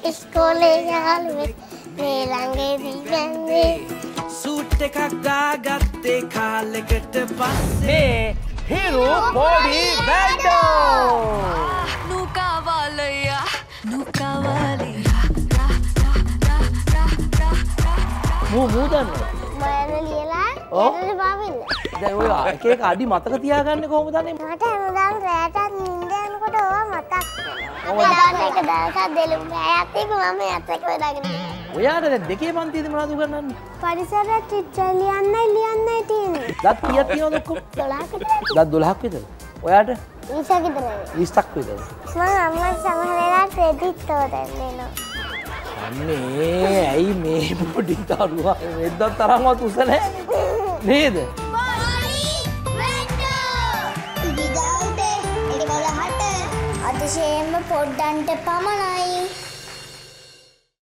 ඉස්කෝලේ යාළුවෙක් මේ ළඟදී ගන්නේ සූට් එකක් දාගත්තේ කාලෙකට පස්සේ මේ හිරු පොඩි බැන්ඩෝ නුකවලයා මූ දන්න බයන ලියලා ඔව්. එතන පාවින්න දැන් ඔය එක එක අඩි මතක තියාගන්නේ කොහොමද අනේ මට හැමදාම රැටත් නිින්ද යනකොට ඕවා මතක් වෙනවා අපි එක දවසක් දෙලු රැයත් එක්ක මම යත් එක්ක වෙලාගෙන ඔයාට දැන් දෙකේ පන්තියේදී මොනවද උගන්වන්නේ පරිසරය චිත්‍ර ලියන්නයි තියෙන්නේ දත් කීයක් තියෙනවද ඔක්කොම 12කට දත් 12ක් විතර ඔයාට 20ක් විතර 20ක් විතර මම අම්මා සමහර වෙලාවට ක්‍රෙඩිට් තෝරන්න දෙනවා අනේ ඇයි මේ පොඩි දරුවා වෙද්දක් තරම්වත් උස නැහැ නේද අතිශයෙන්ම පොඩ්ඩන්ට පමණයි